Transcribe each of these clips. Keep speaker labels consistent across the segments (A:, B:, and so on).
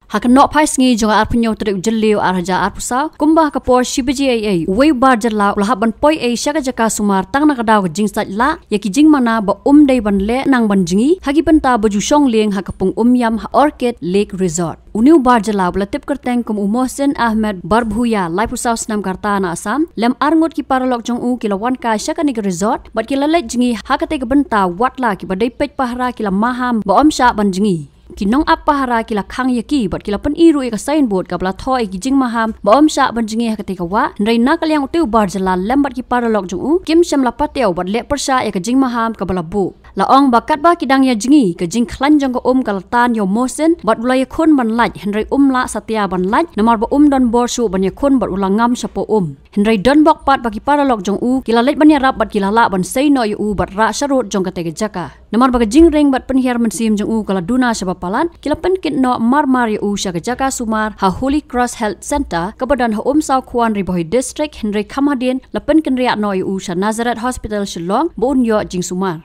A: Hak nok pai sngi jong ar punyo trek Jylla ar haja ar pusau kumbah kapor shibaji ai wei bar Jylla ulah ban poi ai shaka jaka sumar tang na kadaw jing Saitlah yaki jing mana ba dei ban le nang ban jingi hagi penta baju shong leng hakapung yam ha Orchid Lake Resort. Uniu bar Jylla belatip kerteng kum Mohsen Ahmed Barbhuya lai pusau senam karta na Assam lem arngot ki paralok jong kilawan ka shaka ni resort bat kilalet jingi hakate ke benta watla ki badai pej pahra kila maham ba sha ban jingi kinong apahara kila khang yaki bat kila pen iru ka signboard ka bla thoi ki jing maham ba sha ban jingi hakate ka wa nrai na kalyang utiu bar Jylla lem bat ki paralok jong kim sham la pateu bat le persha ya ka jing maham ka bla bu la ong bakat ba kidang ya jingi ka jing khlan jong ka kalatan yo Mohsen bat ulai khon ban laj henrai la satya ban laj namar ba don bor su ban ya khon bat ulangam sapo henrai don bok pat ba ki paralok jong kila let ban ya rap bat kila la ban sei no yu bat ra sharut jong ka te jaka namar ba jing ring bat pen hiar man sim jong kala duna sabapalan kila pen kit no mar yu sha ka jaka sumar ha Holy Cross Health Center ka badan ha sau kwan ribohi district henrai khamadin la pen ken ria no yu sha Nazareth Hospital Shillong bon yo jing sumar.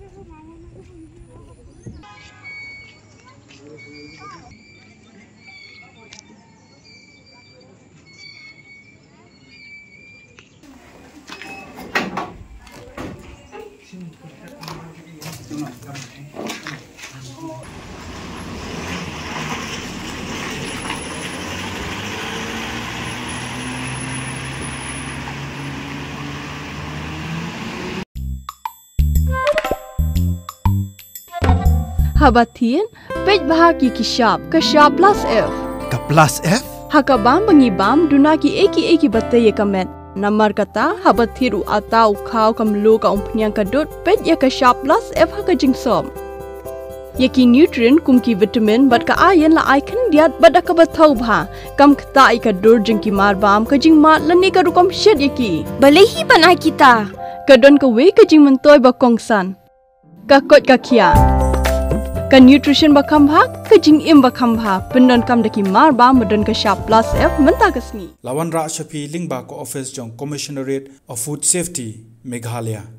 B: Habatin, pej bahagi ki shop plus F.
C: Ka plus F?
B: Hakabam bangibam duna ki eki batte ye kamet. Namar kata habathiru atau khau kamlu ka umpnyang kadut pej ya ka shop plus F haka jingsom. Yaki nutrient kum ki vitamin bat ka iron la icon diat bat ka bathau bha kam kta I ka dur jing ki mar bam ka jing ma lani ka rukom shed yaki.
D: Balehi banai kita.
B: Kadon ka we ka jing mentoy ba kongsan. Ka kot ka kia. Ka nutrition ba khambha ka jing im ba khambha pendon kam daki mar ba modon ka shop plus F menta kasni
C: Lawan ra shapi lingba ko office jong commissionerate of food safety Meghalaya